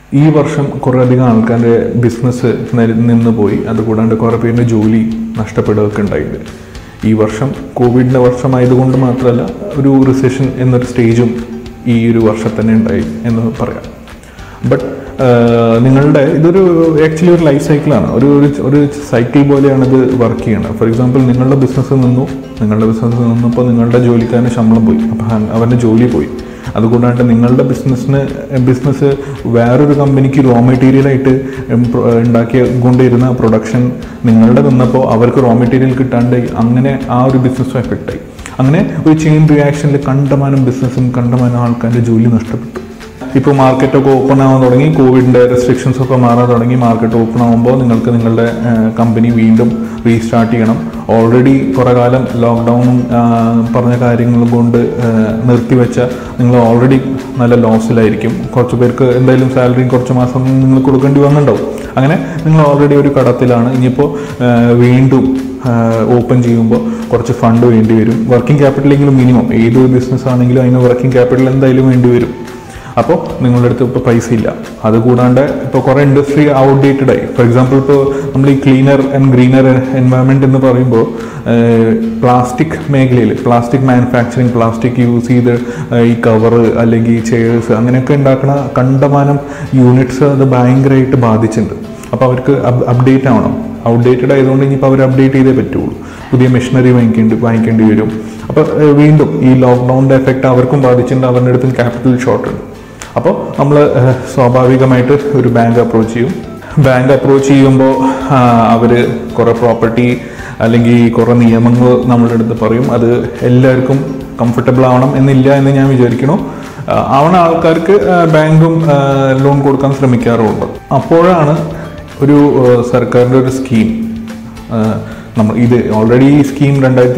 ഈ വർഷം കുറേയധികം ആൾക്കാരുടെ ബിസിനസ് നിന്ന് പോയി, അതുകൂടാണ്ട് കുറേ പേരുടെ ജോലി നഷ്ടപ്പെടുകയൊക്കെ ഉണ്ടായിട്ടുണ്ട്. ഈ വർഷം കോവിഡിൻ്റെ വർഷമായതുകൊണ്ട് മാത്രമല്ല, ഒരു റിസഷൻ എന്നൊരു സ്റ്റേജും ഈ ഒരു വർഷം തന്നെ ഉണ്ടായി എന്ന് പറയാം. ബട്ട് നിങ്ങളുടെ ഇതൊരു ആക്ച്വലി ഒരു ലൈഫ് സൈക്കിളാണ്, ഒരു സൈക്കിൾ പോലെയാണ് ഇത് വർക്ക് ചെയ്യുന്നത്. ഫോർ എക്സാമ്പിൾ, നിങ്ങളുടെ ബിസിനസ് നിന്നപ്പോൾ നിങ്ങളുടെ ജോലിക്കാരന് ശമ്പളം പോയി, അപ്പം അവൻ്റെ ജോലി പോയി. അതുകൊണ്ടാണ്ട് നിങ്ങളുടെ ബിസിനസ് വേറൊരു കമ്പനിക്ക് റോ മെറ്റീരിയലായിട്ട് ഉണ്ടാക്കിക്കൊണ്ടിരുന്ന പ്രൊഡക്ഷൻ നിങ്ങളുടെ നിന്നപ്പോൾ അവർക്ക് റോ മെറ്റീരിയൽ കിട്ടാണ്ട് അങ്ങനെ ആ ഒരു ബിസിനസ്സും എഫക്റ്റായി. അങ്ങനെ ഒരു ചെയിൻ റിയാക്ഷനിൽ കണ്ടമാനം ബിസിനസ്സും കണ്ടമാനം ആൾക്കാരുടെ ജോലി നഷ്ടപ്പെട്ടു. ഇപ്പോൾ മാർക്കറ്റൊക്കെ ഓപ്പൺ ആവാൻ തുടങ്ങി, കോവിഡിൻ്റെ റെസ്ട്രിക്ഷൻസൊക്കെ മാറാൻ തുടങ്ങി. മാർക്കറ്റ് ഓപ്പൺ ആകുമ്പോൾ നിങ്ങൾക്ക് നിങ്ങളുടെ കമ്പനി വീണ്ടും റീസ്റ്റാർട്ട് ചെയ്യണം. ഓൾറെഡി കുറേ കാലം ലോക്ക്ഡൗണും പറഞ്ഞ കാര്യങ്ങളും കൊണ്ട് നിർത്തിവെച്ച നിങ്ങൾ ഓൾറെഡി നല്ല ലോസിലായിരിക്കും. കുറച്ച് പേർക്ക് എന്തായാലും സാലറിയും കുറച്ച് മാസം നിങ്ങൾ കൊടുക്കേണ്ടി വന്നിട്ടുണ്ടാവും. അങ്ങനെ നിങ്ങൾ ഓൾറെഡി ഒരു കടത്തിലാണ്. ഇനിയിപ്പോൾ വീണ്ടും ഓപ്പൺ ചെയ്യുമ്പോൾ കുറച്ച് ഫണ്ട് വേണ്ടി വരും. വർക്കിംഗ് ക്യാപിറ്റലെങ്കിലും മിനിമം ഏതൊരു ബിസിനസ് ആണെങ്കിലും അതിന് വർക്കിംഗ് ക്യാപിറ്റൽ എന്തായാലും വേണ്ടി വരും. അപ്പോൾ നിങ്ങളുടെ അടുത്ത് ഇപ്പോൾ പൈസ ഇല്ല. അതുകൂടാണ്ട് ഇപ്പോൾ കുറേ ഇൻഡസ്ട്രി ഔട്ട്ഡേറ്റഡ് ആയി. ഫോർ എക്സാമ്പിൾ, ഇപ്പോൾ നമ്മൾ ഈ ക്ലീനർ ആൻഡ് ഗ്രീനർ എൻവയറമെൻറ്റ് എന്ന് പറയുമ്പോൾ പ്ലാസ്റ്റിക് മേഖലയിൽ പ്ലാസ്റ്റിക് മാനുഫാക്ചറിങ്, പ്ലാസ്റ്റിക് യൂസ് ചെയ്ത് ഈ കവറ് അല്ലെങ്കിൽ ഈ ചെയേഴ്സ് അങ്ങനെയൊക്കെ ഉണ്ടാക്കുന്ന കണ്ടമാനം യൂണിറ്റ്സ് അത് ഭയങ്കരമായിട്ട് ബാധിച്ചിട്ടുണ്ട്. അപ്പോൾ അവർക്ക് അപ്ഡേറ്റ് ആവണം. ഔട്ട്ഡേറ്റഡ് ആയതുകൊണ്ട് ഇനിയിപ്പോൾ അവർ അപ്ഡേറ്റ് ചെയ്തേ പറ്റുള്ളൂ. പുതിയ മെഷീനറി വാങ്ങിക്കേണ്ടി വരും. അപ്പോൾ വീണ്ടും ഈ ലോക്ക്ഡൗണിൻ്റെ എഫക്റ്റ് അവർക്കും ബാധിച്ചിട്ടുണ്ട്. അവരുടെ അടുത്തും ക്യാപിറ്റൽ ഷോർട്ട് ഉണ്ട്. അപ്പോൾ നമ്മൾ സ്വാഭാവികമായിട്ട് ഒരു ബാങ്ക് അപ്രോച്ച് ചെയ്യും. ബാങ്ക് അപ്രോച്ച് ചെയ്യുമ്പോൾ അവർ കുറേ പ്രോപ്പർട്ടി അല്ലെങ്കിൽ കുറേ നിയമങ്ങൾ നമ്മളുടെ അടുത്ത് പറയും. അത് എല്ലാവർക്കും കംഫർട്ടബിൾ ആവണം എന്നില്ല എന്ന് ഞാൻ വിചാരിക്കുന്നു. ആവണ ആൾക്കാർക്ക് ബാങ്കും ലോൺ കൊടുക്കാൻ ശ്രമിക്കാറുണ്ട്. അപ്പോഴാണ് ഒരു സർക്കാരിൻ്റെ ഒരു സ്കീം, ഇത് ഓൾറെഡി ഈ സ്കീം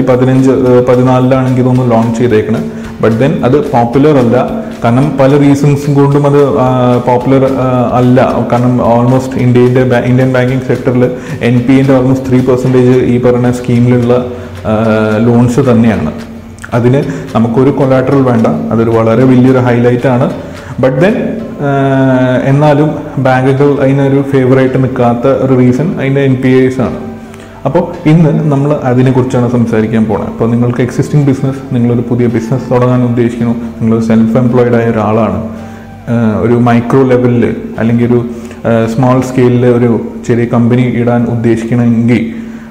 2015-14 ഇതൊന്ന് ലോഞ്ച് ചെയ്തേക്കണത്. ബട്ട് ദെൻ അത് പോപ്പുലർ അല്ല. കാരണം പല റീസൺസും കൊണ്ടും അത് പോപ്പുലർ അല്ല. കാരണം ഓൾമോസ്റ്റ് ഇന്ത്യൻ ബാങ്കിങ് സെക്ടറിൽ NPAൻ്റെ ഓൾമോസ്റ്റ് 3% ഈ പറയുന്ന സ്കീമിലുള്ള ലോൺസ് തന്നെയാണ്. അതിന് നമുക്കൊരു കൊലാട്രൽ വേണ്ട. അതൊരു വളരെ വലിയൊരു ഹൈലൈറ്റാണ്. ബട്ട് ദെൻ എന്നാലും ബാങ്കുകൾ അതിനൊരു ഫേവറായിട്ട് നിൽക്കാത്ത ഒരു റീസൺ അതിൻ്റെ NPAs ആണ്. അപ്പോൾ ഇന്ന് നമ്മൾ അതിനെക്കുറിച്ചാണ് സംസാരിക്കാൻ പോകുന്നത്. അപ്പോൾ നിങ്ങൾക്ക് എക്സിസ്റ്റിംഗ് ബിസിനസ്, നിങ്ങളൊരു പുതിയ ബിസിനസ് തുടങ്ങാൻ ഉദ്ദേശിക്കുന്നു, നിങ്ങളൊരു സെൽഫ് എംപ്ലോയിഡ് ആയ ഒരാളാണ്, ഒരു മൈക്രോ ലെവലിൽ അല്ലെങ്കിൽ ഒരു സ്മോൾ സ്കെയിലിൽ ഒരു ചെറിയ കമ്പനി ഇടാൻ ഉദ്ദേശിക്കണമെങ്കിൽ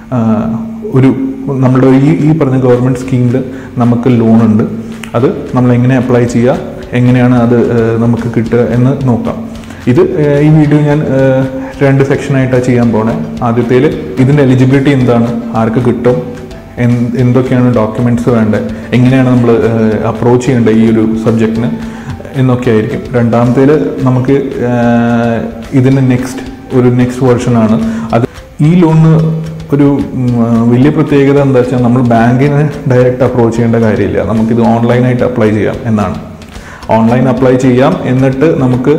നമ്മുടെ ഈ പറഞ്ഞ ഗവൺമെൻറ് സ്കീമിൽ നമുക്ക് ലോണുണ്ട്. അത് നമ്മൾ എങ്ങനെ അപ്ലൈ ചെയ്യുക, എങ്ങനെയാണ് അത് നമുക്ക് കിട്ടുക എന്ന് നോക്കാം. ഈ വീഡിയോ ഞാൻ 2 സെക്ഷനായിട്ടാണ് ചെയ്യാൻ പോണേ. ആദ്യത്തേൽ ഇതിൻ്റെ എലിജിബിലിറ്റി എന്താണ്, ആർക്ക് കിട്ടും, എന്തൊക്കെയാണ് ഡോക്യുമെൻറ്റ്സ് വേണ്ടത്, എങ്ങനെയാണ് നമ്മൾ അപ്രോച്ച് ചെയ്യേണ്ടത് ഈ ഒരു സബ്ജക്റ്റിന് എന്നൊക്കെ ആയിരിക്കും. രണ്ടാമത്തേൽ നമുക്ക് ഇതിൻ്റെ നെക്സ്റ്റ് വേർഷനാണ്. അത് ഈ ലോണിന് ഒരു വലിയ പ്രത്യേകത എന്താ വെച്ചാൽ നമ്മൾ ബാങ്കിനെ ഡയറക്റ്റ് അപ്രോച്ച് ചെയ്യേണ്ട കാര്യമില്ല. നമുക്കിത് ഓൺലൈനായിട്ട് അപ്ലൈ ചെയ്യാം എന്നാണ്. ഓൺലൈൻ അപ്ലൈ ചെയ്യാം, എന്നിട്ട് നമുക്ക്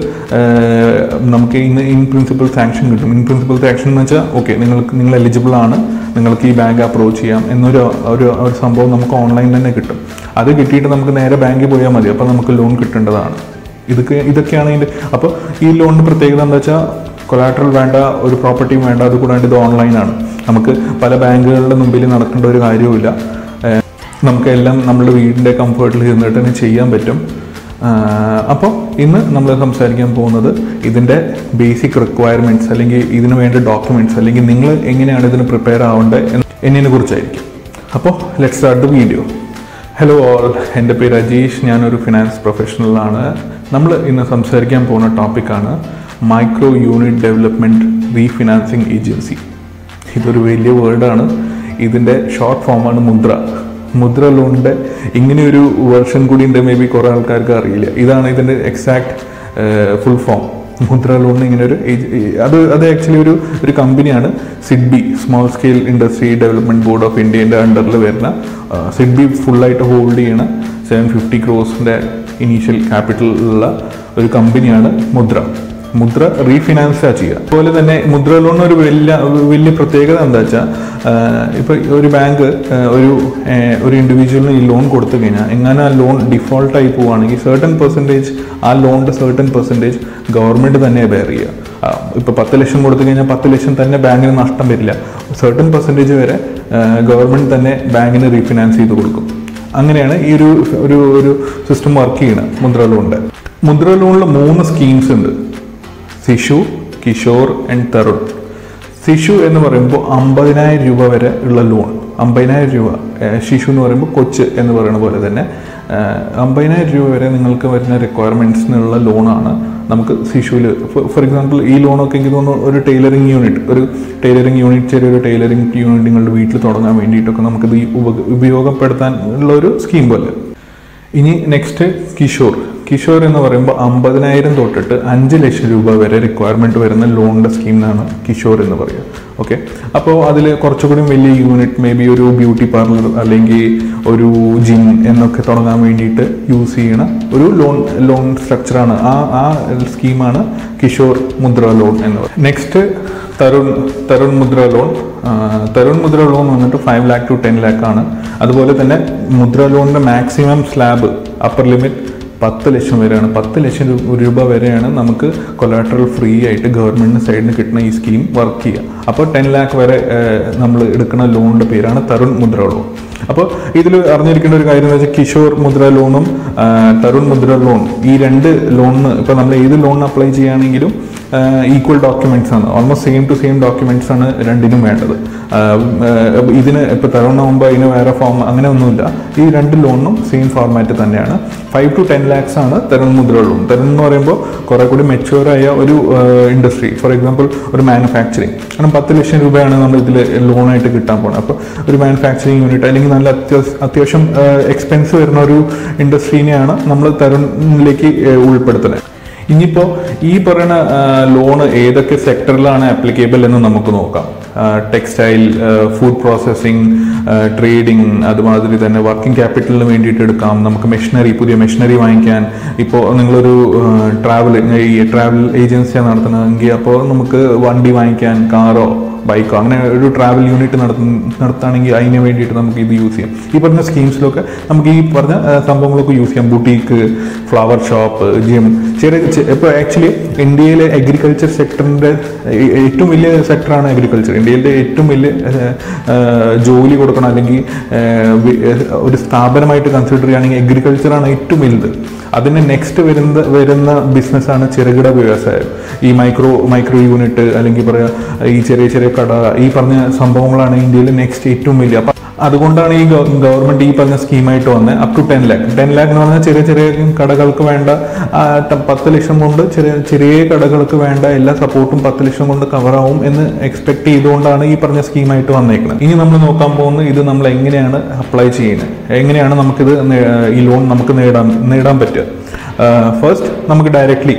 ഇൻ പ്രിൻസിപ്പൽ സാങ്ഷൻ കിട്ടും. ഇൻ പ്രിൻസിപ്പൽ സാങ്ഷൻ എന്ന് വെച്ചാൽ ഓക്കെ, നിങ്ങൾ എലിജിബിൾ ആണ്, നിങ്ങൾക്ക് ഈ ബാങ്ക് അപ്രോച്ച് ചെയ്യാം എന്നൊരു സംഭവം നമുക്ക് ഓൺലൈൻ തന്നെ കിട്ടും. അത് കിട്ടിയിട്ട് നമുക്ക് നേരെ ബാങ്കിൽ പോയാൽ മതി. അപ്പോൾ നമുക്ക് ലോൺ കിട്ടേണ്ടതാണ്. ഇതൊക്കെയാണ് ഇതിൻ്റെ. അപ്പോൾ ഈ ലോണിൻ്റെ പ്രത്യേകത എന്താ വെച്ചാൽ കൊലാട്രൽ വേണ്ട, ഒരു പ്രോപ്പർട്ടിയും വേണ്ട. അതുകൂടാണ്ട് ഇത് ഓൺലൈനാണ്. നമുക്ക് പല ബാങ്കുകളുടെ മുമ്പിൽ നടക്കേണ്ട ഒരു കാര്യവുമില്ല. നമുക്കെല്ലാം നമ്മുടെ വീടിൻ്റെ കംഫർട്ടിൽ ഇരുന്നിട്ട് തന്നെ ചെയ്യാൻ പറ്റും. അപ്പോൾ ഇന്ന് നമ്മൾ സംസാരിക്കാൻ പോകുന്നത് ഇതിൻ്റെ ബേസിക് റിക്വയർമെൻറ്റ്സ് അല്ലെങ്കിൽ ഇതിന് വേണ്ട ഡോക്യുമെൻറ്റ്സ് അല്ലെങ്കിൽ നിങ്ങൾ എങ്ങനെയാണ് ഇതിന് പ്രിപ്പയർ ആവേണ്ടത് എന്നതിനെ കുറിച്ചായിരിക്കും. അപ്പോൾ let's start the video. Hello all, എൻ്റെ പേര് അജീഷ്. ഞാനൊരു ഫിനാൻസ് പ്രൊഫഷണലാണ്. നമ്മൾ ഇന്ന് സംസാരിക്കാൻ പോകുന്ന ടോപ്പിക്കാണ് micro unit development refinancing agency. ഇതൊരു വലിയ വേർഡാണ്. ഇതിൻ്റെ ഷോർട്ട് ഫോമാണ് മുദ്ര ലോണിൻ്റെ ഇങ്ങനെയൊരു വേർഷൻ കൂടി ഉണ്ട്. മേ ബി കുറേ ആൾക്കാർക്ക് അറിയില്ല. ഇതാണ് ഇതിൻ്റെ എക്സാക്ട് ഫുൾ ഫോം. മുദ്ര ലോണിന് ഇങ്ങനെയൊരു അത് ആക്ച്വലി ഒരു കമ്പനിയാണ്. SIDBI, small scale industry development board of ഇന്ത്യൻ്റെ അണ്ടറിൽ വരുന്ന സിഡ്ബി ഫുള്ളായിട്ട് ഹോൾഡ് ചെയ്യണ 750 crores ഇനീഷ്യൽ ക്യാപിറ്റൽ ഉള്ള ഒരു കമ്പനിയാണ് മുദ്ര. മുദ്ര റീഫിനാൻസാണ് ചെയ്യുക. അതുപോലെ തന്നെ മുദ്ര ലോണിന് ഒരു വലിയ പ്രത്യേകത എന്താ വെച്ചാൽ, ഇപ്പോൾ ഒരു ബാങ്ക് ഒരു ഇൻഡിവിജ്വലിന് ഈ ലോൺ കൊടുത്തു കഴിഞ്ഞാൽ എങ്ങനെ ആ ലോൺ ഡിഫോൾട്ടായി പോവുകയാണെങ്കിൽ ആ ലോണിൻ്റെ certain percentage ഗവൺമെൻറ് തന്നെ ബെയർ ചെയ്യുക. ഇപ്പോൾ 10 ലക്ഷം കൊടുത്തു കഴിഞ്ഞാൽ 10 ലക്ഷം തന്നെ ബാങ്കിന് നഷ്ടം വരില്ല. certain percentage വരെ ഗവൺമെൻറ് തന്നെ ബാങ്കിന് റീഫിനാൻസ് ചെയ്ത് കൊടുക്കും. അങ്ങനെയാണ് ഈ ഒരു സിസ്റ്റം വർക്ക് ചെയ്യുന്നത് മുദ്ര ലോണിൻ്റെ. മുദ്ര ലോണിൽ 3 സ്കീംസ് ഉണ്ട്: ശിശു, കിഷോർ ആൻഡ് തരുൺ. ശിശു എന്ന് പറയുമ്പോൾ 50,000 രൂപ വരെ ഉള്ള ലോൺ. 50,000 രൂപ. ശിശു എന്ന് പറയുമ്പോൾ കൊച്ച് എന്ന് പറയുന്ന പോലെ തന്നെ 50,000 രൂപ വരെ നിങ്ങൾക്ക് വരുന്ന റിക്വയർമെൻറ്റ്സിനുള്ള ലോണാണ് നമുക്ക് ശിശുവിൽ. ഫോർ എക്സാമ്പിൾ, ഈ ലോണൊക്കെ എനിക്ക് തോന്നുന്നു ഒരു ടൈലറിങ് യൂണിറ്റ് ചെറിയൊരു ടൈലറിങ് യൂണിറ്റ് നിങ്ങളുടെ വീട്ടിൽ തുടങ്ങാൻ വേണ്ടിയിട്ടൊക്കെ നമുക്കിത് ഉപയോഗപ്പെടുത്താൻ ഉള്ള ഒരു സ്കീം പോലെ. ഇനി നെക്സ്റ്റ് കിഷോർ എന്ന് പറയുമ്പോൾ 50,000 തൊട്ടിട്ട് 5 ലക്ഷം രൂപ വരെ റിക്വയർമെൻറ്റ് വരുന്ന ലോണിൻ്റെ സ്കീമിനാണ് കിഷോർ എന്ന് പറയുക. ഓക്കെ, അപ്പോൾ അതിൽ കുറച്ചുകൂടി വലിയ യൂണിറ്റ്, മേ ബി ഒരു ബ്യൂട്ടി പാർലർ അല്ലെങ്കിൽ ഒരു ജിം എന്നൊക്കെ തുടങ്ങാൻ വേണ്ടിയിട്ട് യൂസ് ചെയ്യണ ഒരു ലോൺ സ്ട്രക്ചറാണ്. ആ സ്കീമാണ് കിഷോർ മുദ്ര ലോൺ എന്ന് പറയുന്നത്. നെക്സ്റ്റ് തരുൺ മുദ്ര ലോൺ. തരുൺ മുദ്ര ലോൺ വന്നിട്ട് 5 lakh to 10 lakh ആണ്. അതുപോലെ തന്നെ മുദ്ര ലോണിൻ്റെ maximum slab upper limit 10 lakh വരെയാണ്. 10 ലക്ഷം രൂപ വരെയാണ് നമുക്ക് കൊലാട്രൽ ഫ്രീ ആയിട്ട് ഗവൺമെൻറ്റിന് സൈഡിൽ നിന്ന് കിട്ടുന്ന ഈ സ്കീം വർക്ക് ചെയ്യുക. അപ്പോൾ 10 lakh വരെ നമ്മൾ എടുക്കുന്ന ലോണിൻ്റെ പേരാണ് തരുൺ മുദ്ര ലോൺ. അപ്പോൾ ഇതിൽ അറിഞ്ഞിരിക്കേണ്ട ഒരു കാര്യം എന്ന് വെച്ചാൽ, കിഷോർ മുദ്ര ലോണും തരുൺ മുദ്ര ലോൺ, ഈ 2 ലോണിന് ഇപ്പോൾ നമ്മൾ ഏത് ലോണിന് അപ്ലൈ ചെയ്യുകയാണെങ്കിലും ഈക്വൽ ഡോക്യുമെൻറ്റ്സ് ആണ്. ഓൾമോസ്റ്റ് സെയിം ഡോക്യുമെൻറ്റ്സ് ആണ് രണ്ടിനും വേണ്ടത്. ഇതിന് ഇപ്പോൾ തരുണാകുമ്പോൾ അതിന് വേറെ ഫോം അങ്ങനെ ഒന്നുമില്ല. ഈ 2 ലോണിനും സെയിം ഫോർമാറ്റ് തന്നെയാണ്. 5 to 10 lakhs ആണ് തരുൺ മുദ്ര ലോൺ. തരുൺ എന്ന് പറയുമ്പോൾ കുറേ കൂടി മെച്യൂറായ ഒരു ഇൻഡസ്ട്രി. ഫോർ എക്സാമ്പിൾ, ഒരു മാനുഫാക്ചറിങ്. കാരണം 10 ലക്ഷം രൂപയാണ് നമ്മൾ ഇതിൽ ലോണായിട്ട് കിട്ടാൻ പോകുന്നത്. അപ്പോൾ ഒരു മാനുഫാക്ചറിങ് യൂണിറ്റ് അല്ലെങ്കിൽ നല്ല അത്യാവശ്യം എക്സ്പെൻസ് വരുന്ന ഒരു ഇൻഡസ്ട്രീനെയാണ് നമ്മൾ തരുണിലേക്ക് ഉൾപ്പെടുത്തുന്നത്. ഇനിയിപ്പോൾ ഈ പറയുന്ന ലോണ് ഏതൊക്കെ സെക്ടറിലാണ് ആപ്ലിക്കബിൾ എന്ന് നമുക്ക് നോക്കാം. ടെക്സ്റ്റൈൽ, ഫുഡ് പ്രോസസ്സിങ്, ട്രേഡിങ്, അതുമാതിരി തന്നെ വർക്കിംഗ് ക്യാപിറ്റലിന് വേണ്ടിയിട്ട് എടുക്കാം. നമുക്ക് പുതിയ മെഷീനറി വാങ്ങിക്കാൻ, ഇപ്പോൾ നിങ്ങളൊരു ട്രാവൽ ഏജൻസിയാണ് നടത്തുന്നതെങ്കിൽ അപ്പോൾ നമുക്ക് വണ്ടി വാങ്ങിക്കാൻ, കാറോ ബൈക്കോ അങ്ങനെ ഒരു ട്രാവൽ യൂണിറ്റ് നടത്തുകയാണെങ്കിൽ അതിന് വേണ്ടിയിട്ട് നമുക്ക് ഇത് യൂസ് ചെയ്യാം. ഈ പറഞ്ഞ സ്കീംസിലൊക്കെ നമുക്ക് ഈ പറഞ്ഞ സംഭവങ്ങളൊക്കെ യൂസ് ചെയ്യാം. ബുട്ടീക്ക്, ഫ്ലവർ ഷോപ്പ്, ജിം, ഇപ്പോൾ ആക്ച്വലി ഇന്ത്യയിലെ അഗ്രികൾച്ചർ സെക്ടറിൻ്റെ ഏറ്റവും വലിയ സെക്ടറാണ് അഗ്രികൾച്ചർ. ഇന്ത്യയിലെ ഏറ്റവും വലിയ ജോലി കൊടുക്കണം അല്ലെങ്കിൽ ഒരു സ്ഥാപനമായിട്ട് കൺസിഡർ ചെയ്യുകയാണെങ്കിൽ അഗ്രികൾച്ചറാണ് ഏറ്റവും വലുത്. അതിന് നെക്സ്റ്റ് വരുന്ന ബിസിനസ്സാണ് ചെറുകിട വ്യവസായം. ഈ മൈക്രോ യൂണിറ്റ് അല്ലെങ്കിൽ പറയുക ഈ ചെറിയ കട, ഈ പറഞ്ഞ സംഭവങ്ങളാണ് ഇന്ത്യയിൽ നെക്സ്റ്റ് ഏറ്റവും വലിയ. അപ്പം അതുകൊണ്ടാണ് ഈ ഗവൺമെൻറ് ഈ പറഞ്ഞ സ്കീമായിട്ട് വന്നത്. Up to 10 lakh. 10 lakh എന്ന് പറഞ്ഞാൽ ചെറിയ കടകൾക്ക് വേണ്ട 10 ലക്ഷം കൊണ്ട് ചെറിയ കടകൾക്ക് വേണ്ട എല്ലാ സപ്പോർട്ടും 10 ലക്ഷം കൊണ്ട് കവറാവും എന്ന് എക്സ്പെക്ട് ചെയ്തുകൊണ്ടാണ് ഈ പറഞ്ഞ സ്കീമായിട്ട് വന്നേക്കുന്നത്. ഇനി നമ്മൾ നോക്കാൻ പോകുന്നത് ഇത് നമ്മൾ എങ്ങനെയാണ് അപ്ലൈ ചെയ്യുന്നത്, എങ്ങനെയാണ് നമുക്കിത് ഈ ലോൺ നമുക്ക് നേടാൻ പറ്റുക. ഫസ്റ്റ് നമുക്ക് ഡയറക്റ്റ്ലി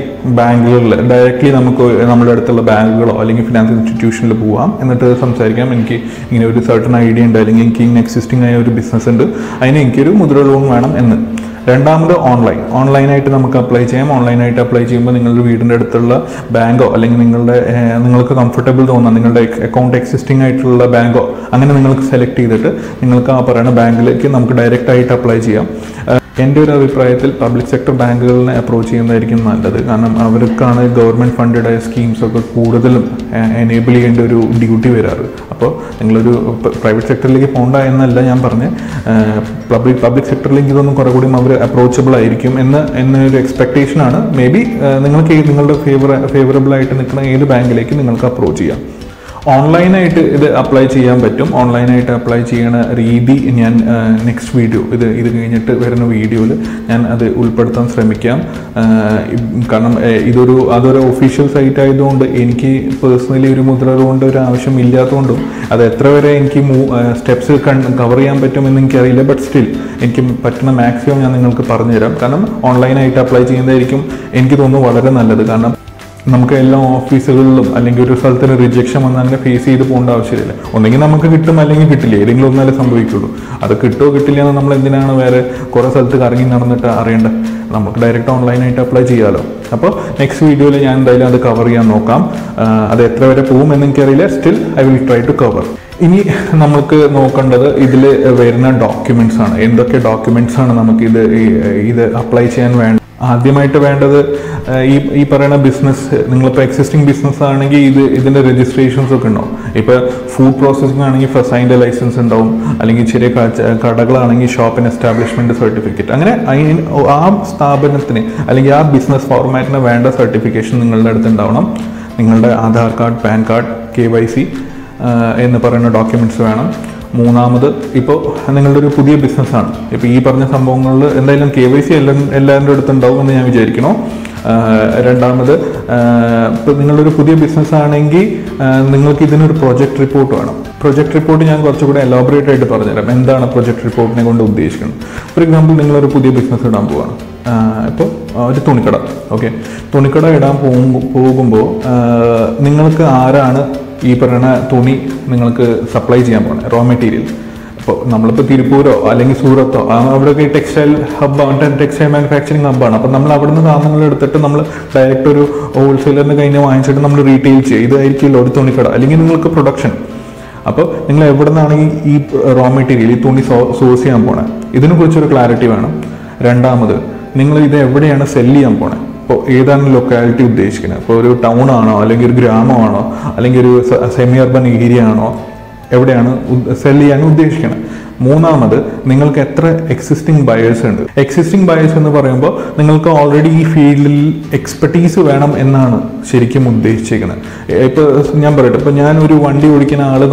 നമുക്ക് നമ്മുടെ അടുത്തുള്ള ബാങ്കുകളോ അല്ലെങ്കിൽ ഫിനാൻഷ്യൽ ഇൻസ്റ്റിറ്റ്യൂഷനിൽ പോവാം. എന്നിട്ട് സംസാരിക്കാം, എനിക്ക് ഇങ്ങനെ ഒരു സർട്ടൺ ഐഡിയ ഉണ്ട്, അല്ലെങ്കിൽ എനിക്ക് ഇങ്ങനെ എക്സിസ്റ്റിംഗ് ആയ ഒരു ബിസിനസ് ഉണ്ട്, അതിന് എനിക്കൊരു മുദ്ര ലോൺ വേണം എന്ന്. രണ്ടാമത് ഓൺലൈനായിട്ട് നമുക്ക് അപ്ലൈ ചെയ്യാം. ഓൺലൈനായിട്ട് അപ്ലൈ ചെയ്യുമ്പോൾ നിങ്ങളുടെ വീടിൻ്റെ അടുത്തുള്ള ബാങ്കോ അല്ലെങ്കിൽ നിങ്ങൾക്ക് കംഫർട്ടബിൾ തോന്നുന്ന നിങ്ങളുടെ അക്കൗണ്ട് എക്സിസ്റ്റിംഗ് ആയിട്ടുള്ള ബാങ്കോ അങ്ങനെ നിങ്ങൾക്ക് സെലക്ട് ചെയ്തിട്ട് നിങ്ങൾക്ക് ആ പറയുന്ന ബാങ്കിലേക്ക് നമുക്ക് ഡയറക്റ്റായിട്ട് അപ്ലൈ ചെയ്യാം. എൻ്റെ ഒരു അഭിപ്രായത്തിൽ പബ്ലിക് സെക്ടർ ബാങ്കുകളിനെ അപ്രോച്ച് ചെയ്യുന്നതായിരിക്കും നല്ലത്. കാരണം അവർക്കാണ് ഗവൺമെൻറ് ഫണ്ടഡ് ആയ സ്കീംസൊക്കെ കൂടുതലും എനേബിൾ ചെയ്യേണ്ട ഒരു ഡ്യൂട്ടി വരാറ്. അപ്പോൾ നിങ്ങളൊരു പ്രൈവറ്റ് സെക്ടറിലേക്ക് പോകണ്ട എന്നല്ല ഞാൻ പറഞ്ഞ്, പബ്ലിക് സെക്ടറിലേക്ക് ഇതൊന്നും കുറേ കൂടി അവർ അപ്രോച്ചബിൾ ആയിരിക്കും എന്നൊരു എക്സ്പെക്റ്റേഷനാണ്. മേ ബി നിങ്ങളുടെ ഫേവറബിൾ ആയിട്ട് നിൽക്കുന്ന ഏത് ബാങ്കിലേക്ക് നിങ്ങൾക്ക് അപ്രോച്ച് ചെയ്യാം. ഓൺലൈനായിട്ട് ഇത് അപ്ലൈ ചെയ്യാൻ പറ്റും. ഓൺലൈനായിട്ട് അപ്ലൈ ചെയ്യണ രീതി ഞാൻ നെക്സ്റ്റ് വീഡിയോ ഇത് കഴിഞ്ഞിട്ട് വരുന്ന വീഡിയോയിൽ ഞാൻ അത് ഉൾപ്പെടുത്താൻ ശ്രമിക്കാം. കാരണം അതൊരു ഒഫീഷ്യൽ സൈറ്റ് ആയതുകൊണ്ട് എനിക്ക് പേഴ്സണലി ഒരു മുദ്ര ലോണിൻ്റെ ഒരു ആവശ്യം ഇല്ലാത്തതുകൊണ്ടും അത് എത്ര വരെ എനിക്ക് സ്റ്റെപ്സ് കവർ ചെയ്യാൻ പറ്റുമെന്ന് എനിക്കറിയില്ല. ബട്ട് സ്റ്റിൽ എനിക്ക് പറ്റുന്ന മാക്സിമം ഞാൻ നിങ്ങൾക്ക് പറഞ്ഞുതരാം. കാരണം ഓൺലൈനായിട്ട് അപ്ലൈ ചെയ്യുന്നതായിരിക്കും എനിക്ക് തോന്നുന്നു വളരെ നല്ലത്. കാരണം നമുക്ക് എല്ലാ ഓഫീസുകളിലും അല്ലെങ്കിൽ ഒരു സ്ഥലത്തിന് റിജക്ഷൻ വന്ന് അങ്ങനെ ഫേസ് ചെയ്ത് പോകേണ്ട ആവശ്യമില്ല. ഒന്നെങ്കിൽ നമുക്ക് കിട്ടും അല്ലെങ്കിൽ കിട്ടില്ല, ഏതെങ്കിലും ഒന്നാലേ സംഭവിക്കുള്ളൂ. അത് കിട്ടുമോ കിട്ടില്ല എന്ന് നമ്മൾ എന്തിനാണ് വേറെ കുറേ സ്ഥലത്ത് കറങ്ങി നടന്നിട്ട് അറിയേണ്ടത്? നമുക്ക് ഡയറക്റ്റ് ഓൺലൈനായിട്ട് അപ്ലൈ ചെയ്യാമല്ലോ. അപ്പോൾ നെക്സ്റ്റ് വീഡിയോയിൽ ഞാൻ എന്തായാലും അത് കവർ ചെയ്യാൻ നോക്കാം. അത് എത്ര വരെ പോകുമെന്ന് എനിക്കറിയില്ല, still I will try to cover. ഇനി നമുക്ക് നോക്കേണ്ടത് ഇതിൽ വരുന്ന ഡോക്യുമെൻറ്റ്സ് ആണ്. എന്തൊക്കെ ഡോക്യുമെൻറ്റ്സ് ആണ് നമുക്ക് ഇത് അപ്ലൈ ചെയ്യാൻ വേണ്ട? ആദ്യമായിട്ട് വേണ്ടത് ഈ പറയുന്ന ബിസിനസ്, നിങ്ങളിപ്പോൾ എക്സിസ്റ്റിംഗ് ബിസിനസ് ആണെങ്കിൽ ഇതിൻ്റെ രജിസ്ട്രേഷൻസ് ഒക്കെ ഉണ്ടാവും. ഇപ്പോൾ ഫുഡ് പ്രോസസ്സിംഗ് ആണെങ്കിൽ ഫസ്റ്റ് അതിൻ്റെ ലൈസൻസ് ഉണ്ടാവും, അല്ലെങ്കിൽ ചെറിയ കടകളാണെങ്കിൽ ഷോപ്പ് ആൻഡ് എസ്റ്റാബ്ലിഷ്മെൻറ്റ് സർട്ടിഫിക്കറ്റ്. അങ്ങനെ ആ സ്ഥാപനത്തിന് അല്ലെങ്കിൽ ആ ബിസിനസ് ഫോർമാറ്റിന് വേണ്ട സർട്ടിഫിക്കേഷൻ നിങ്ങളുടെ അടുത്ത് ഉണ്ടാവണം. നിങ്ങളുടെ Aadhaar card, PAN card, KYC എന്ന് പറയുന്ന ഡോക്യുമെൻറ്റ്സ് വേണം. മൂന്നാമത്, ഇപ്പോൾ നിങ്ങളുടെ ഒരു പുതിയ ബിസിനസ്സാണ്, ഇപ്പോൾ ഈ പറഞ്ഞ സംഭവങ്ങളിൽ എന്തായാലും KYC എല്ലാവരുടെ അടുത്തുണ്ടാവും എന്ന് ഞാൻ വിചാരിക്കണോ. രണ്ടാമത്, ഇപ്പോൾ നിങ്ങളൊരു പുതിയ ബിസിനസ് ആണെങ്കിൽ നിങ്ങൾക്ക് ഇതിനൊരു പ്രൊജക്ട് റിപ്പോർട്ട് വേണം. പ്രൊജക്ട് റിപ്പോർട്ട് ഞാൻ കുറച്ചുകൂടെ എലോബറേറ്റ് ആയിട്ട് പറഞ്ഞുതരാം എന്താണ് പ്രൊജക്ട് റിപ്പോർട്ടിനെ കൊണ്ട് ഉദ്ദേശിക്കുന്നത്. ഫോർ എക്സാമ്പിൾ, നിങ്ങളൊരു പുതിയ ബിസിനസ് ഇടാൻ പോവുകയാണ്. ഇപ്പോൾ ഒരു തുണിക്കട. ഓക്കെ, തുണിക്കട ഇടാൻ പോകുമ്പോൾ നിങ്ങൾക്ക് ആരാണ് ഈ പറയുന്ന തുണി നിങ്ങൾക്ക് സപ്ലൈ ചെയ്യാൻ പോകുന്നത്, റോ മെറ്റീരിയൽ? ഇപ്പോൾ നമ്മളിപ്പോൾ തിരുപ്പൂരോ അല്ലെങ്കിൽ സൂറത്തോ അവിടെയൊക്കെ ടെക്സ്റ്റൈൽ ഹബ്ബാണ്, ടെക്സ്റ്റൈൽ മാനുഫാക്ചറിങ് ഹബ്ബാണ്. അപ്പോൾ നമ്മൾ അവിടെ നിന്ന് സാധനങ്ങൾ എടുത്തിട്ട് നമ്മൾ ഡയറക്റ്റ് ഒരു ഹോൾസെയിലറിന് കഴിഞ്ഞ് വാങ്ങിച്ചിട്ട് നമ്മൾ റീറ്റെയിൽ ചെയ്യും. ഇതായിരിക്കുമല്ലോ ഒരു തുണിക്കട. അല്ലെങ്കിൽ നിങ്ങൾക്ക് പ്രൊഡക്ഷൻ. അപ്പോൾ നിങ്ങൾ എവിടെ നിന്നാണ് ഈ റോ മെറ്റീരിയൽ, ഈ തുണി സോഴ്സ് ചെയ്യാൻ പോണേ, ഇതിനെക്കുറിച്ചൊരു ക്ലാരിറ്റി വേണം. രണ്ടാമത്, നിങ്ങൾ ഇത് എവിടെയാണ് സെല്ല് ചെയ്യാൻ പോണേ? ഇപ്പോൾ ഏതാണ് ലൊക്കാലിറ്റി ഉദ്ദേശിക്കുന്നത്? ഇപ്പോൾ ഒരു ടൗൺ ആണോ, അല്ലെങ്കിൽ ഒരു ഗ്രാമമാണോ, അല്ലെങ്കിൽ ഒരു സെമി അർബൻ ഏരിയ ആണോ, എവിടെയാണ് സെല് ചെയ്യാൻ ഉദ്ദേശിക്കുന്നത്? മൂന്നാമത്, നിങ്ങൾക്ക് എത്ര എക്സിസ്റ്റിംഗ് ബയേഴ്സ് ഉണ്ട്? എക്സിസ്റ്റിംഗ് ബയേഴ്സ് എന്ന് പറയുമ്പോൾ നിങ്ങൾക്ക് ഓൾറെഡി ഈ ഫീൽഡിൽ എക്സ്പെർട്ടീസ് വേണം എന്നാണ് ശരിക്കും ഉദ്ദേശിച്ചിരിക്കുന്നത്. ഇപ്പോൾ ഞാൻ പറയട്ടെ, ഇപ്പോൾ ഞാൻ ഒരു വണ്ടി ഓടിക്കുന്ന ആൾ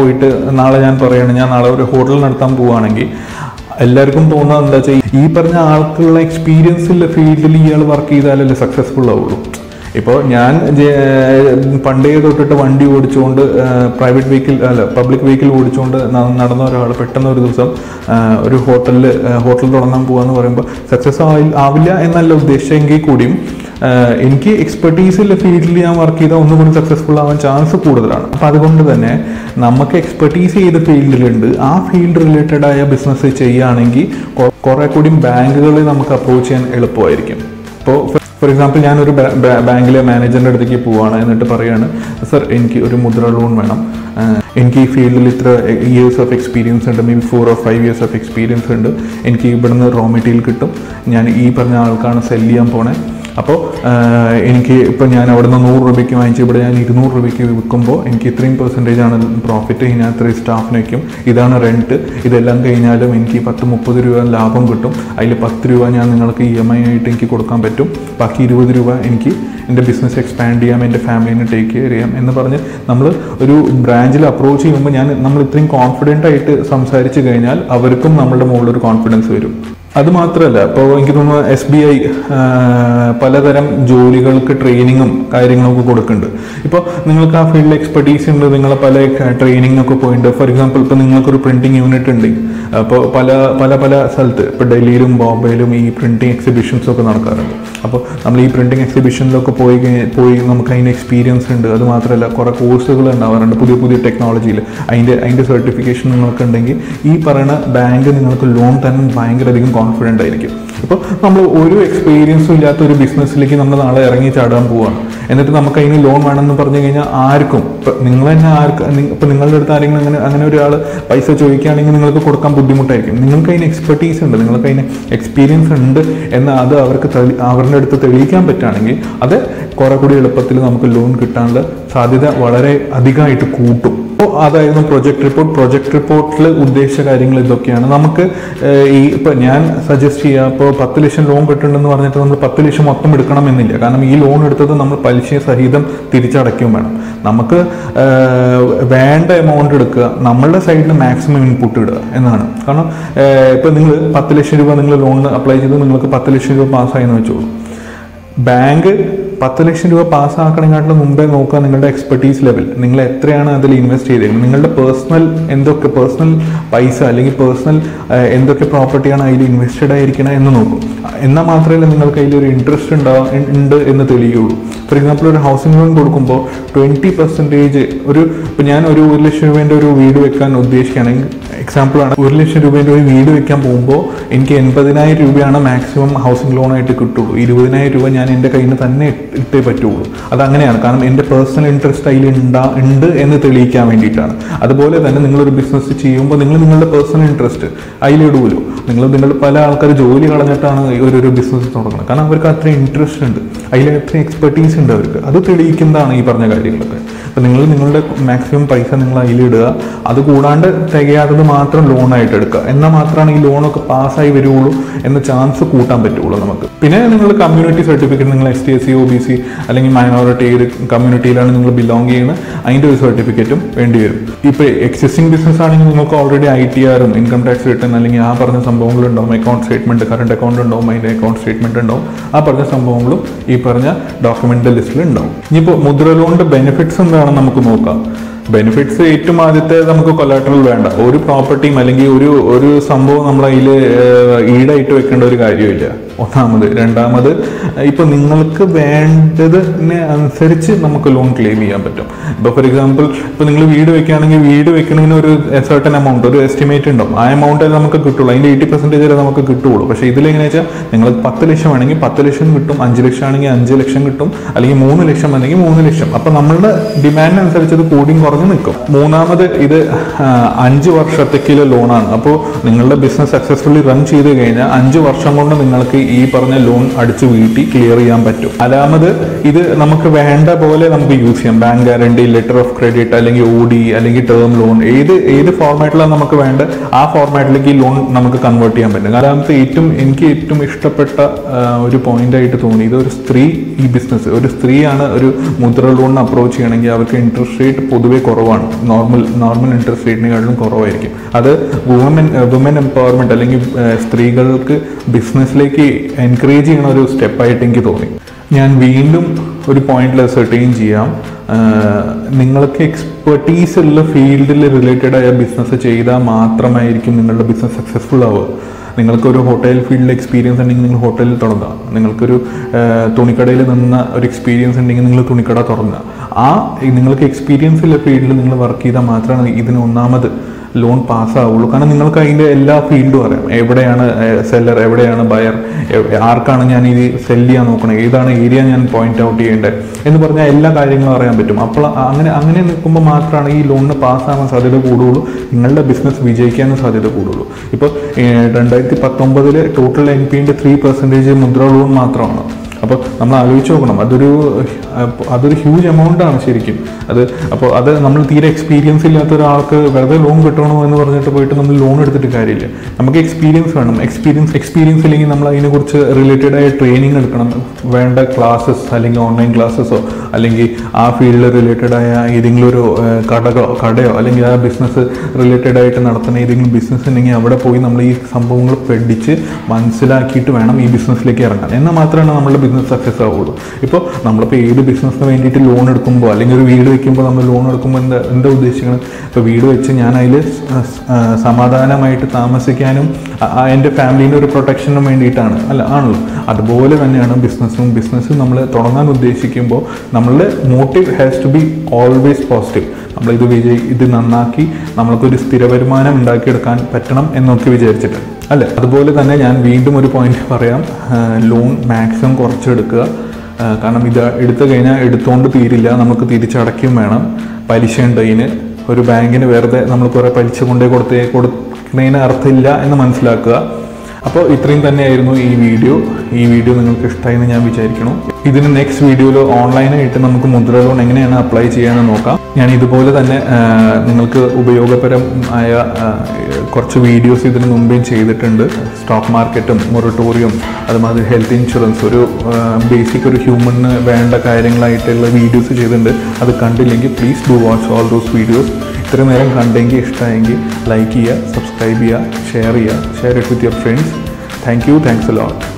നാളെ ഞാൻ പറയുകയാണ്, ഞാൻ നാളെ ഒരു ഹോട്ടൽ നടത്താൻ പോവുകയാണെങ്കിൽ എല്ലാവർക്കും തോന്നുന്നത് എന്താ വെച്ചാൽ, ഈ പറഞ്ഞ ആൾക്കുള്ള എക്സ്പീരിയൻസുള്ള ഫീൽഡിൽ ഇയാൾ വർക്ക് ചെയ്താലല്ലേ സക്സസ്ഫുൾ ആവുള്ളൂ. ഇപ്പോൾ ഞാൻ പണ്ടേ തൊട്ടിട്ട് വണ്ടി ഓടിച്ചുകൊണ്ട് പബ്ലിക് വെഹിക്കിൾ ഓടിച്ചുകൊണ്ട് നടന്ന ഒരാൾ പെട്ടെന്ന് ഒരു ദിവസം ഒരു ഹോട്ടൽ തുടങ്ങാൻ പോകാന്ന് പറയുമ്പോൾ സക്സസ് ആവില്ല എന്നല്ല ഉദ്ദേശിച്ചെങ്കിൽ കൂടിയും എനിക്ക് എക്സ്പെർട്ടീസുള്ള ഫീൽഡിൽ ഞാൻ വർക്ക് ചെയ്താൽ ഒന്നുകൂടി സക്സസ്ഫുൾ ആവാൻ ചാൻസ് കൂടുതലാണ്. അപ്പോൾ അതുകൊണ്ട് തന്നെ നമുക്ക് എക്സ്പെർട്ടീസ് ചെയ്ത ഫീൽഡിലുണ്ട്, ആ ഫീൽഡ് റിലേറ്റഡ് ആയ ബിസിനസ് ചെയ്യുകയാണെങ്കിൽ കുറെ കൂടി ബാങ്കുകളെ നമുക്ക് അപ്രോച്ച് ചെയ്യാൻ എളുപ്പമായിരിക്കും. ഇപ്പോൾ ഫോർ എക്സാമ്പിൾ, ഞാനൊരു ബാങ്കിലെ മാനേജറിൻ്റെ അടുത്തേക്ക് പോവുകയാണ്, എന്നിട്ട് പറയുകയാണ്, സർ എനിക്ക് ഒരു മുദ്ര ലോൺ വേണം, എനിക്ക് ഈ ഫീൽഡിൽ ഇത്ര ഇയേഴ്സ് ഓഫ് എക്സ്പീരിയൻസ് ഉണ്ട്, maybe 4 or 5 years of experience ഉണ്ട്, എനിക്ക് ഇവിടുന്ന് റോ മെറ്റീരിയൽ കിട്ടും, ഞാൻ ഈ പറഞ്ഞ ആൾക്കാണ് സെല് ചെയ്യാൻ പോണേ. അപ്പോൾ എനിക്ക് ഇപ്പോൾ ഞാൻ അവിടെ നിന്ന് 100 രൂപയ്ക്ക് വാങ്ങിച്ച് ഇവിടെ ഞാൻ 200 രൂപയ്ക്ക് വിൽക്കുമ്പോൾ എനിക്ക് ഇത്രയും % പ്രോഫിറ്റ്, ഞാൻ ഇത്രയും സ്റ്റാഫിന് വയ്ക്കും, ഇതാണ് റെൻറ്റ്, ഇതെല്ലാം കഴിഞ്ഞാലും എനിക്ക് 10-30 രൂപ ലാഭം കിട്ടും. അതിൽ 10 രൂപ ഞാൻ നിങ്ങൾക്ക് EMI ആയിട്ട് എനിക്ക് കൊടുക്കാൻ പറ്റും, ബാക്കി 20 രൂപ എനിക്ക് എൻ്റെ ബിസിനസ് എക്സ്പാൻഡ് ചെയ്യാം, എൻ്റെ ഫാമിലിനെ ടേക്ക് കെയർ ചെയ്യാം എന്ന് പറഞ്ഞ് നമ്മൾ ഒരു ബ്രാഞ്ചിൽ അപ്രോച്ച് ചെയ്യുമ്പോൾ നമ്മൾ ഇത്രയും കോൺഫിഡൻ്റ് ആയിട്ട് സംസാരിച്ച് കഴിഞ്ഞാൽ അവർക്കും നമ്മളുടെ മുകളിലൊരു കോൺഫിഡൻസ് വരും. അതുമാത്രമല്ല, ഇപ്പോൾ എനിക്ക് തോന്നുന്നു SBI പലതരം ജോലികൾക്ക് ട്രെയിനിങ്ങും കാര്യങ്ങളൊക്കെ കൊടുക്കുന്നുണ്ട്. ഇപ്പോൾ നിങ്ങൾക്ക് ആ ഫീൽഡിൽ എക്സ്പെർട്ടീസ് ഉണ്ട്, നിങ്ങൾ പല ട്രെയിനിങ് ഒക്കെ പോയിട്ടുണ്ട്. ഫോർ എക്സാമ്പിൾ, ഇപ്പോൾ നിങ്ങൾക്കൊരു പ്രിൻറ്റിംഗ് യൂണിറ്റ് ഉണ്ട്, അപ്പോൾ പല സ്ഥലത്ത്, ഇപ്പോൾ ഡൽഹിയിലും ബോംബെയിലും ഈ പ്രിൻറ്റിംഗ് എക്സിബിഷൻസ് ഒക്കെ നടക്കാറുണ്ട്. അപ്പോൾ നമ്മൾ ഈ പ്രിൻറ്റിംഗ് എക്സിബിഷനിലൊക്കെ പോയി നമുക്ക് അതിന് എക്സ്പീരിയൻസ് ഉണ്ട്. അതുമാത്രമല്ല, കുറേ കോഴ്സുകൾ ഉണ്ടാവാറുണ്ട് പുതിയ ടെക്നോളജിയിൽ. അതിൻ്റെ സർട്ടിഫിക്കേഷൻ നിങ്ങൾക്കുണ്ടെങ്കിൽ ഈ പറയുന്ന ബാങ്ക് നിങ്ങൾക്ക് ലോൺ തന്നെ ഭയങ്കര അധികം കോൺഫിഡൻ്റ് ആയിരിക്കും. ഇപ്പോൾ നമ്മൾ ഒരു എക്സ്പീരിയൻസും ഇല്ലാത്ത ഒരു ബിസിനസ്സിലേക്ക് നമ്മൾ നാളെ ഇറങ്ങി ചാടാൻ പോവുകയാണ്, എന്നിട്ട് നമുക്ക് അതിന് ലോൺ വേണമെന്ന് പറഞ്ഞു കഴിഞ്ഞാൽ ആർക്കും, ഇപ്പം നിങ്ങൾ തന്നെ ഇപ്പം നിങ്ങളുടെ അടുത്ത് ആരെങ്കിലും അങ്ങനെ ഒരാൾ പൈസ ചോദിക്കുകയാണെങ്കിൽ നിങ്ങൾക്ക് കൊടുക്കാൻ ബുദ്ധിമുട്ടായിരിക്കും. നിങ്ങൾക്ക് അതിന് എക്സ്പെർട്ടീസ് ഉണ്ട്, നിങ്ങൾക്ക് അതിന് എക്സ്പീരിയൻസ് ഉണ്ട് എന്ന് അത് അവരുടെ അടുത്ത് തെളിയിക്കാൻ പറ്റുകയാണെങ്കിൽ അത് കുറെ കൂടി എളുപ്പത്തിൽ നമുക്ക് ലോൺ കിട്ടാനുള്ള സാധ്യത വളരെ അധികമായിട്ട് കൂട്ടും. അപ്പോൾ അതായിരുന്നു പ്രൊജക്ട് റിപ്പോർട്ടിൽ ഉദ്ദേശിച്ച കാര്യങ്ങൾ ഇതൊക്കെയാണ്. നമുക്ക് ഇപ്പം ഞാൻ സജസ്റ്റ് ചെയ്യുക, ഇപ്പോൾ 10 ലക്ഷം ലോൺ കിട്ടുന്നുണ്ടെന്ന് പറഞ്ഞിട്ട് നമ്മൾ 10 ലക്ഷം മൊത്തം എടുക്കണമെന്നില്ല. കാരണം ഈ ലോൺ എടുത്തത് നമ്മൾ പലിശ സഹിതം തിരിച്ചടയ്ക്കുകയും വേണം. നമുക്ക് വേണ്ട എമൗണ്ട് എടുക്കുക, നമ്മളുടെ സൈഡിൽ മാക്സിമം ഇൻപുട്ട് ഇടുക എന്നാണ്. കാരണം ഇപ്പം നിങ്ങൾ 10 ലക്ഷം രൂപ നിങ്ങൾ ലോണിന് അപ്ലൈ ചെയ്ത് നിങ്ങൾക്ക് 10 ലക്ഷം രൂപ പാസ്സായെന്ന് വെച്ചോളൂ. ബാങ്ക് 10 ലക്ഷം രൂപ പാസ്സാക്കണമെങ്കിലും മുമ്പേ നോക്കുക നിങ്ങളുടെ എക്സ്പെർട്ടീസ് ലെവൽ, നിങ്ങൾ എത്രയാണ് അതിൽ ഇൻവെസ്റ്റ് ചെയ്തിരിക്കുന്നത്, നിങ്ങളുടെ പേഴ്സണൽ പൈസ അല്ലെങ്കിൽ പേഴ്സണൽ എന്തൊക്കെ പ്രോപ്പർട്ടിയാണ് അതിൽ ഇൻവെസ്റ്റഡ് ആയിരിക്കണം എന്ന് നോക്കും. എന്നാൽ മാത്രമേ നിങ്ങൾക്ക് അതിലൊരു ഇൻട്രസ്റ്റ് ഉണ്ട് എന്ന് തെളിയുള്ളൂ. ഫോർ എക്സാമ്പിൾ ഒരു ഹൗസിംഗ് ലോൺ കൊടുക്കുമ്പോൾ 20% ഇപ്പോൾ ഞാൻ ഒരു 1 ലക്ഷം രൂപേൻ്റെ ഒരു വീട് വെക്കാൻ ഉദ്ദേശിക്കുകയാണെങ്കിൽ, എക്സാമ്പിളാണ്, 1 ലക്ഷം രൂപേൻ്റെ ഒരു വീട് വെക്കാൻ പോകുമ്പോൾ എനിക്ക് 80,000 രൂപയാണ് മാക്സിമം ഹൗസിംഗ് ലോണായിട്ട് കിട്ടുള്ളൂ. 20,000 രൂപ ഞാൻ എൻ്റെ കയ്യിൽ നിന്ന് തന്നെ ഇട്ടേ പറ്റുള്ളൂ. അതങ്ങനെയാണ്, കാരണം എൻ്റെ പേഴ്സണൽ ഇൻട്രസ്റ്റ് അതിൽ ഉണ്ട് എന്ന് തെളിയിക്കാൻ വേണ്ടിയിട്ടാണ്. അതുപോലെ തന്നെ നിങ്ങളൊരു ബിസിനസ് ചെയ്യുമ്പോൾ നിങ്ങളുടെ പേഴ്സണൽ ഇൻട്രസ്റ്റ് അതിലിടുമല്ലോ. നിങ്ങൾ പല ആൾക്കാർ ജോലി കളഞ്ഞിട്ടാണ് ഒരു ബിസിനസ് തുടങ്ങുന്നത്, കാരണം അവർക്ക് അത്ര ഇൻട്രസ്റ്റ് ഉണ്ട്, അതിൽ അത്ര എക്സ്പെർട്ടീസ് ഉണ്ട് അവർക്ക്. അത് തെളിയിക്കുന്നതാണ് ഈ പറഞ്ഞ കാര്യങ്ങളൊക്കെ. അപ്പോൾ നിങ്ങളുടെ മാക്സിമം പൈസ നിങ്ങൾ അതിലിടുക, അത് കൂടാണ്ട് തികയാത്തത് മാത്രം ലോണായിട്ട് എടുക്കുക. എന്നാൽ മാത്രമാണ് ഈ ലോണൊക്കെ പാസ്സായി വരുള്ളൂ എന്ന ചാൻസ് കൂട്ടാൻ പറ്റുള്ളൂ നമുക്ക്. പിന്നെ നിങ്ങൾ കമ്മ്യൂണിറ്റി സർട്ടിഫിക്കറ്റ്, നിങ്ങൾ ST SC OBC അല്ലെങ്കിൽ മൈനോറിറ്റി ഏത് കമ്മ്യൂണിറ്റിയിലാണ് നിങ്ങൾ ബിലോങ് ചെയ്യുന്നത് അതിൻ്റെ ഒരു സർട്ടിഫിക്കറ്റും വേണ്ടി വരും. ഇപ്പോൾ എക്സിസ്റ്റിംഗ് ബിസിനസ് ആണെങ്കിൽ നിങ്ങൾക്ക് already ITR income tax return അല്ലെങ്കിൽ ആ പറഞ്ഞ സംഭവങ്ങളുണ്ടാവും, അക്കൗണ്ട് സ്റ്റേറ്റ്മെൻറ്റ്, കറണ്ട് അക്കൗണ്ട് ഉണ്ടാവും, അതിൻ്റെ അക്കൗണ്ട് സ്റ്റേറ്റ്മെൻറ്റ് ഉണ്ടാവും, ആ പറഞ്ഞ സംഭവങ്ങളും ഈ പറഞ്ഞ ഡോക്യുമെൻ്റ് ലിസ്റ്റിൽ ഉണ്ടാവും. ഇനിയിപ്പോൾ മുദ്ര ലോണിൻ്റെ ബെനിഫിറ്റ്സ് എന്താണെന്ന് നമുക്ക് നോക്കാം. ബെനിഫിറ്റ്സ് ഏറ്റവും ആദ്യത്തെ, നമുക്ക് കൊലാട്രൽ വേണ്ട, ഒരു പ്രോപ്പർട്ടിയും അല്ലെങ്കിൽ ഒരു സംഭവം നമ്മൾ അതിൽ ഈടായിട്ട് വെക്കേണ്ട ഒരു കാര്യമില്ല, ഒന്നാമത്. രണ്ടാമത്, ഇപ്പോൾ നിങ്ങൾക്ക് വേണ്ടതിനെ അനുസരിച്ച് നമുക്ക് ലോൺ ക്ലെയിം ചെയ്യാൻ പറ്റും. ഇപ്പോൾ ഫോർ എക്സാമ്പിൾ, ഇപ്പോൾ നിങ്ങൾ വീട് വെക്കുകയാണെങ്കിൽ വീട് വെക്കുന്നതിന് ഒരു സർട്ടൻ എമൗണ്ട്, ഒരു എസ്റ്റിമേറ്റ് ഉണ്ടാവും. ആ എമൗണ്ട് നമുക്ക് കിട്ടുള്ളൂ, അതിൻ്റെ 80% നമുക്ക് കിട്ടുള്ളൂ. പക്ഷേ ഇതിലെങ്ങനെയാ വെച്ചാൽ നിങ്ങൾ 10 ലക്ഷം ആണെങ്കിൽ 10 ലക്ഷം കിട്ടും, 5 ലക്ഷം ആണെങ്കിൽ 5 ലക്ഷം കിട്ടും, അല്ലെങ്കിൽ 3 ലക്ഷം ആണെങ്കിൽ 3 ലക്ഷം. അപ്പോൾ നമ്മളുടെ ഡിമാൻഡിനനുസരിച്ച് ഇത് കൂടിയും കുറഞ്ഞ് നിൽക്കും. മൂന്നാമത്, ഇത് 5 വർഷത്തേക്കുള്ള ലോണാണ്. അപ്പോൾ നിങ്ങളുടെ ബിസിനസ് സക്സസ്ഫുള്ളി റൺ ചെയ്ത് കഴിഞ്ഞാൽ 5 വർഷം കൊണ്ട് നിങ്ങൾക്ക് ഈ പറഞ്ഞ ലോൺ അടിച്ചു വീട്ടി ക്ലിയർ ചെയ്യാൻ പറ്റും. നാലാമത്, ഇത് നമുക്ക് വേണ്ട പോലെ നമുക്ക് യൂസ് ചെയ്യാം. Bank guarantee, letter of credit, അല്ലെങ്കിൽ OD, അല്ലെങ്കിൽ ടേം ലോൺ, ഏത് ഫോർമാറ്റിലാണ് നമുക്ക് വേണ്ട ആ ഫോർമാറ്റിലേക്ക് ഈ ലോൺ നമുക്ക് കൺവേർട്ട് ചെയ്യാൻ പറ്റും. നാലാമത്തെ, എനിക്ക് ഏറ്റവും ഇഷ്ടപ്പെട്ട ഒരു പോയിന്റ് ആയിട്ട് തോന്നിയത്, ഒരു സ്ത്രീ ഈ ബിസിനസ്, ഒരു സ്ത്രീയാണ് ഒരു മുദ്ര ലോണിന് അപ്രോച്ച് ചെയ്യണമെങ്കിൽ അവർക്ക് ഇൻട്രസ്റ്റ് റേറ്റ് പൊതുവെ കുറവാണ്, നോർമൽ ഇൻട്രസ്റ്റ് റേറ്റിനെക്കാളും കുറവായിരിക്കും. അത് വുമൻ എംപവർമെന്റ് അല്ലെങ്കിൽ സ്ത്രീകൾക്ക് ബിസിനസ്സിലേക്ക് എൻകറേജ് ചെയ്യുന്ന ഒരു സ്റ്റെപ്പായിട്ട് എനിക്ക് തോന്നി. ഞാൻ വീണ്ടും ഒരു പോയിന്റിൽ സെർട്ടൈൻ ചെയ്യാം, നിങ്ങൾക്ക് എക്സ്പെർട്ടീസ് ഉള്ള ഫീൽഡിൽ റിലേറ്റഡ് ആയ ബിസിനസ് ചെയ്താൽ മാത്രമായിരിക്കും നിങ്ങളുടെ ബിസിനസ് സക്സസ്ഫുൾ ആവുക. നിങ്ങൾക്കൊരു ഹോട്ടൽ ഫീൽഡിൽ എക്സ്പീരിയൻസ് ഉണ്ടെങ്കിൽ നിങ്ങൾ ഹോട്ടലിൽ തുടങ്ങുക. നിങ്ങൾക്കൊരു തുണിക്കടയിൽ നിന്ന ഒരു എക്സ്പീരിയൻസ് ഉണ്ടെങ്കിൽ നിങ്ങൾ തുണിക്കട തുടങ്ങുക. നിങ്ങൾക്ക് എക്സ്പീരിയൻസ് ഉള്ള ഫീൽഡിൽ നിങ്ങൾ വർക്ക് ചെയ്താൽ മാത്രമാണ് ഇതിന് ഒന്നാമത് ലോൺ പാസ്സാവുള്ളൂ. കാരണം നിങ്ങൾക്ക് അതിൻ്റെ എല്ലാ ഫീൽഡും അറിയാം, എവിടെയാണ് സെല്ലർ, എവിടെയാണ് ബയർ, ആർക്കാണ് ഞാൻ ഇത് സെല്ല് ചെയ്യാൻ നോക്കണം, ഏതാണ് ഏരിയ ഞാൻ പോയിന്റ് ഔട്ട് ചെയ്യേണ്ടത് എന്ന് പറഞ്ഞാൽ എല്ലാ കാര്യങ്ങളും അറിയാൻ പറ്റും. അപ്പോൾ അങ്ങനെ നിൽക്കുമ്പോൾ മാത്രമാണ് ഈ ലോണിന് പാസ്സാകാൻ സാധ്യത കൂടുള്ളൂ, നിങ്ങളുടെ ബിസിനസ് വിജയിക്കാനും സാധ്യത കൂടുള്ളൂ. ഇപ്പോൾ 2019 ടോട്ടൽ NPന്റെ 3% മുദ്ര ലോൺ മാത്രമാണ്. അപ്പോൾ നമ്മൾ ആലോചിച്ച് നോക്കണം, അതൊരു ഹ്യൂജ് എമൗണ്ടാണ് ശരിക്കും. അപ്പോൾ അത് നമ്മൾ തീരെ എക്സ്പീരിയൻസ് ഇല്ലാത്ത ഒരാൾക്ക് വെറുതെ ലോൺ കിട്ടണോ എന്ന് പറഞ്ഞിട്ട് പോയിട്ട് നമ്മൾ ലോൺ എടുത്തിട്ട് കാര്യമില്ല. നമുക്ക് എക്സ്പീരിയൻസ് വേണം. എക്സ്പീരിയൻസ് ഇല്ലെങ്കിൽ നമ്മൾ അതിനെക്കുറിച്ച് റിലേറ്റഡ് ആയ ട്രെയിനിങ് എടുക്കണം. വേണ്ട ക്ലാസ്സസ് അല്ലെങ്കിൽ ഓൺലൈൻ ക്ലാസ്സസോ അല്ലെങ്കിൽ ആ ഫീൽഡിൽ റിലേറ്റഡ് ആയ ഏതെങ്കിലും ഒരു കടയോ അല്ലെങ്കിൽ ആ ബിസിനസ് റിലേറ്റഡ് ആയിട്ട് നടത്തുന്ന ഏതെങ്കിലും ബിസിനസ് ഉണ്ടെങ്കിൽ അവിടെ പോയി നമ്മൾ ഈ സംഭവങ്ങൾ പഠിച്ച് മനസ്സിലാക്കിയിട്ട് വേണം ഈ ബിസിനസ്സിലേക്ക് ഇറങ്ങാൻ. എന്നാൽ മാത്രമാണ് നമ്മളുടെ ബിസിനസ് സക്സസ് ആവുള്ളൂ. ഇപ്പോൾ നമ്മളിപ്പോൾ ഏത് ബിസിനസ്സിന് വേണ്ടിയിട്ട് ലോൺ എടുക്കുമ്പോൾ അല്ലെങ്കിൽ ഒരു വീട് വയ്ക്കുമ്പോൾ നമ്മൾ ലോൺ എടുക്കുമ്പോൾ എന്താ ഉദ്ദേശിക്കുന്നത്? ഇപ്പോൾ വീട് വെച്ച് ഞാൻ അതിൽ സമാധാനമായിട്ട് താമസിക്കാനും എൻ്റെ ഫാമിലീൻ്റെ ഒരു പ്രൊട്ടക്ഷനും വേണ്ടിയിട്ടാണ് ആണല്ലോ. അതുപോലെ തന്നെയാണ് ബിസിനസ്സും നമ്മൾ തുടങ്ങാൻ ഉദ്ദേശിക്കുമ്പോൾ നമ്മളുടെ motive has to be always positive. ഇത് നന്നാക്കി നമ്മൾക്കൊരു സ്ഥിര വരുമാനം ഉണ്ടാക്കിയെടുക്കാൻ പറ്റണം എന്നൊക്കെ വിചാരിച്ചിട്ട് അല്ലേ. അതുപോലെ തന്നെ ഞാൻ വീണ്ടും ഒരു പോയിന്റ് പറയാം, ലോൺ മാക്സിമം കുറച്ചെടുക്കുക. കാരണം ഇത് എടുത്തു കഴിഞ്ഞാൽ എടുത്തുകൊണ്ട് തീരില്ല, നമുക്ക് തിരിച്ചടയ്ക്കും വേണം. പലിശ ഉണ്ട് അതിന്. ഒരു ബാങ്കിന് വെറുതെ നമ്മൾ കുറേ പലിശ കൊടുക്കുന്നതിന് അർത്ഥമില്ല എന്ന് മനസ്സിലാക്കുക. അപ്പോൾ ഇത്രയും തന്നെയായിരുന്നു ഈ വീഡിയോ നിങ്ങൾക്ക് ഇഷ്ടമായി എന്ന് ഞാൻ വിചാരിക്കുന്നു. ഇതിന് നെക്സ്റ്റ് വീഡിയോയിൽ ഓൺലൈനായിട്ട് നമുക്ക് മുദ്ര ലോൺ എങ്ങനെയാണ് അപ്ലൈ ചെയ്യാമെന്ന് നോക്കാം. ഞാൻ ഇതുപോലെ തന്നെ നിങ്ങൾക്ക് ഉപയോഗപരമായ കുറച്ച് വീഡിയോസ് ഇതിന് മുമ്പേ ചെയ്തിട്ടുണ്ട്. സ്റ്റോക്ക് മാർക്കറ്റും മൊറട്ടോറിയം അതുമാതിരി ഹെൽത്ത് ഇൻഷുറൻസ്, ഒരു ബേസിക് ഒരു ഹ്യൂമന് വേണ്ട കാര്യങ്ങളായിട്ടുള്ള വീഡിയോസ് ചെയ്തിട്ടുണ്ട്. അത് കണ്ടില്ലെങ്കിൽ please do watch all those videos. ഇത്രയും നേരം കണ്ടെങ്കിൽ ഇഷ്ടമായെങ്കിൽ ലൈക്ക് ചെയ്യുക, സബ്സ്ക്രൈബ് ചെയ്യുക, share it with your friends. Thanks a lot.